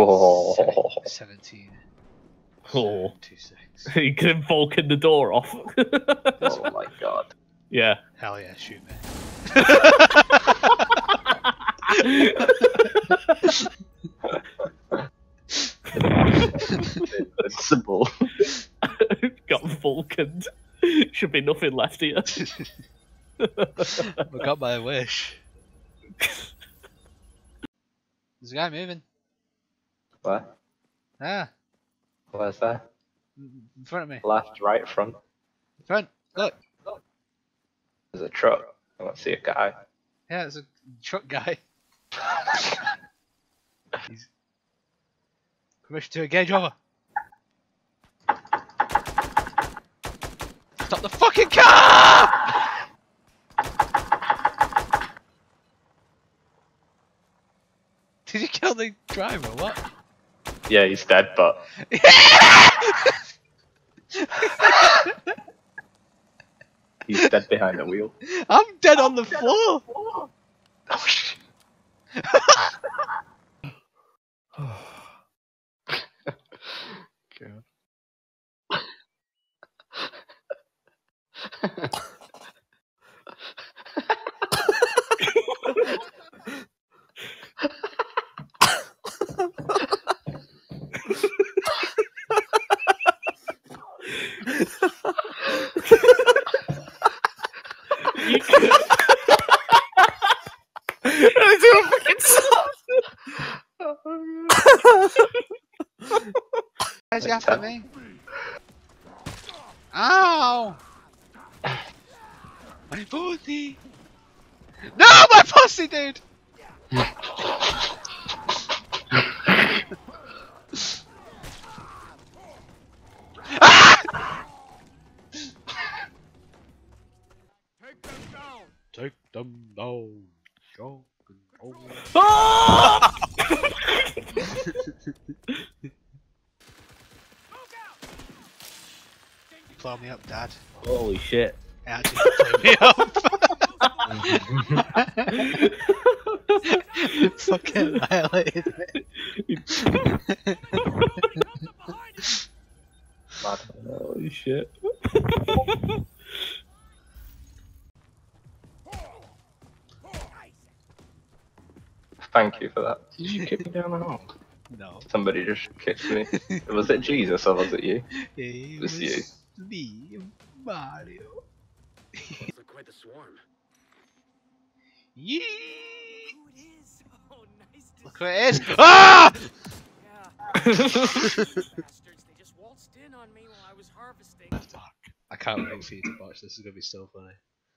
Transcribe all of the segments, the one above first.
Oh. 17. Oh. 26. You can Vulcan the door off. Oh my god. Yeah. Hell yeah, shoot me. Invincible. Got Vulcaned. Should be nothing left here. I got my wish. There's a guy moving. Where? Ah, Where's that? in front of me. Left, right, front. In front. Look. There's a truck. I don't see a guy. Yeah, there's a truck guy. He's... Permission to engage over. Stop the fucking car! Did you kill the driver or what? Yeah, he's dead, but he's dead behind the wheel. I'm dead on the floor! Oh shit. God. Where's he after me? Ow! My pussy! No, my pussy, dude! Ah! Take them down. Go. Ah! Blow me up, Dad. Holy shit. It actually blew me up. Fucking annihilated me. Holy shit. Thank you for that. Did you kick me down the hole? No. Somebody just kicked me. Was it Jesus or was it you? It was you. Me, Mario. Look quite the swarm. Yee! Who it is? Oh, nice to Look where it is. Ah! Yeah. Bastards, they just waltzed in on me while I was harvesting. Fuck. I can't wait for you to watch. This is gonna be so funny.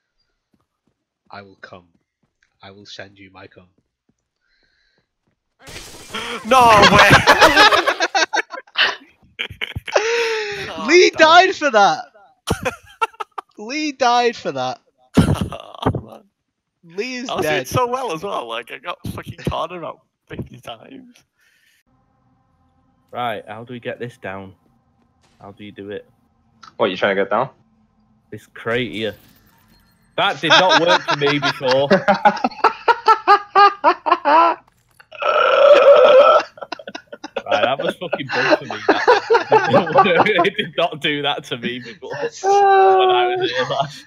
I will come. I will send you my cum. No way! Lee died for that. Lee died for that. Oh, Lee is I was doing dead. so well as well. Like I got fucking cornered about 50 times. Right, how do we get this down? How do you do it? What, you trying to get down? This crate here. That did not work for me before. Right, that was fucking bug for me. It did not do that to me before when I was here last.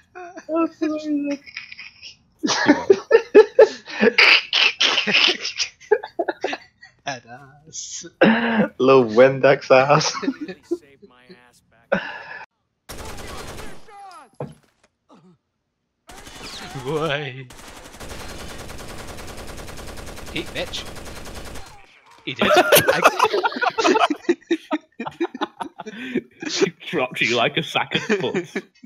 Head ass. Little Windex ass. Really saved my ass back. Boy. Eat Mitch. He did. She dropped you like a sack of puss.